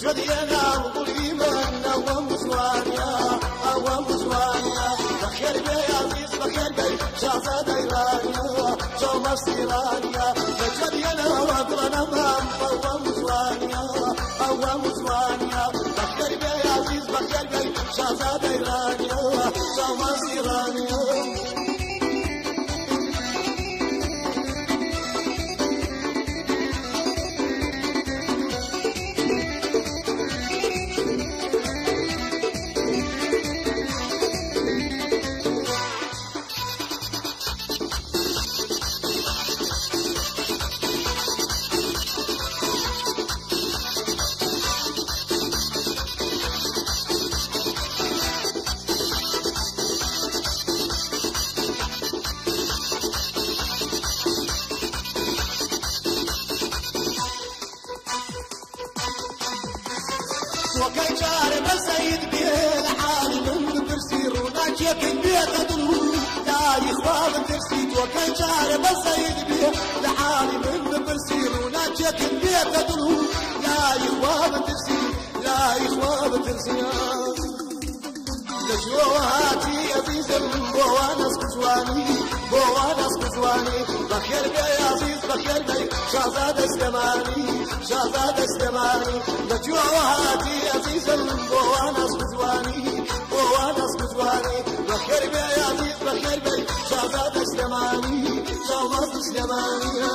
لجدينا وقولي من أوام زوانيا أوام زوانيا بخير بي عزيز بخير بي شهزاد إيرانيا جو مصيرانيا لجدينا وقولنا من أوام زوانيا أوام زوانيا بخير بي عزيز بخير بي شهزاد إيرانيا جو مصيرانيا وكي جار بسيد بيه لحالي من برسي روناك يكن بيه تدلو لا يخواب ترسيد وكي جار بسيد بيه لحالي من برسي روناك يكن بيه تدلو لا يخواب ترسيد لا يخواب ترسيد لجوهاتي عزيز بوانس بزواني بوانس بزواني بخير بي عزيز بخير بي شهزاد سليماني شهزاد سليماني لجوهاتي عزيز بوانس بزواني بوانس بزواني بخير بي عزيز بخير بي شهزاد سليماني شهزاد سليماني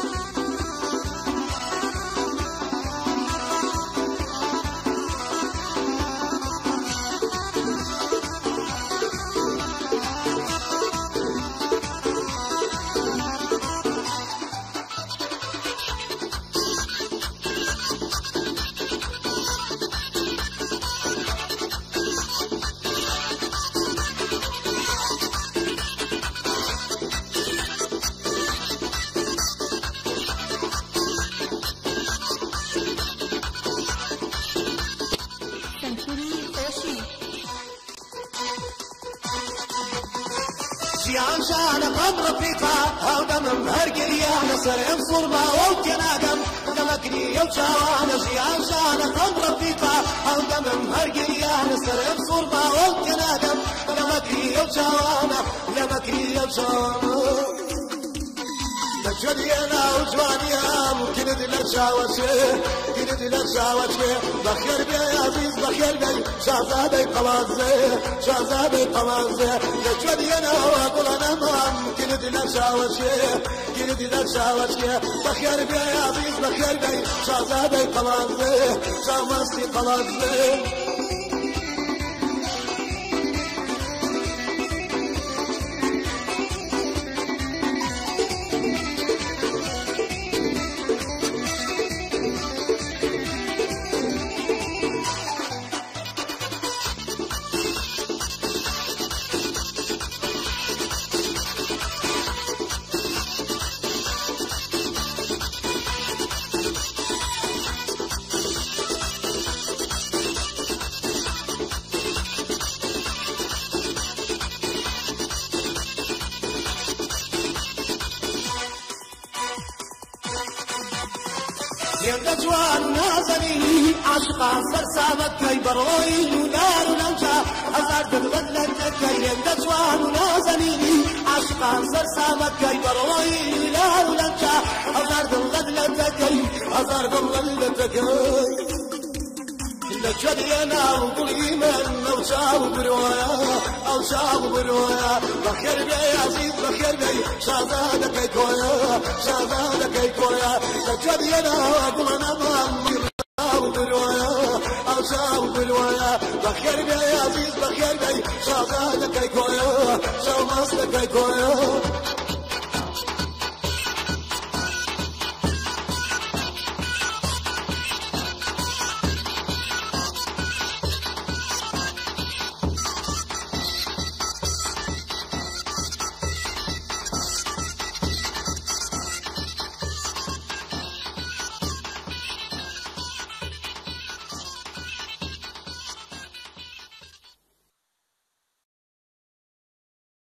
جيان شان قم رفيقا هاو دم هرقريا نصر انصر ما ووتنا دم دمكني يوشاوانا جيان شان قم رفيقا هاو دم هرقريا نصر انصر ما ووتنا دم دمكني يوشاوانا دمكني يوشاوانا لجدينا وجوانيا ممكن للشاوشي كنت للشاوشي بخير بي عزيز بخير بي شهزادي قمازي شهزادي قمازي لجدينا وقولنا ممكن للشاوشي كنت للشاوشي بخير بي عزيز بخير بي شهزادي قمازي شهزادي قمازي يا جوان نازني عاشقا سرسامك كي بروي ونار ونمشى أزار تتغدلت كي يا جوان نازني عاشقا سرسامك كي بروي ونار ونمشى أزار تتغدلت كي أزار تتغدلت كي لجدينا وقولي من أو شاب بروايا أو شاب بروايا بخير بي عزيز بخير بي شهزادك كويا شهزادك كويا لجدينا وقولنا من أو بروايا أو شاب بروايا بخير بي عزيز بخير بي شهزادك كويا شهزادك كويا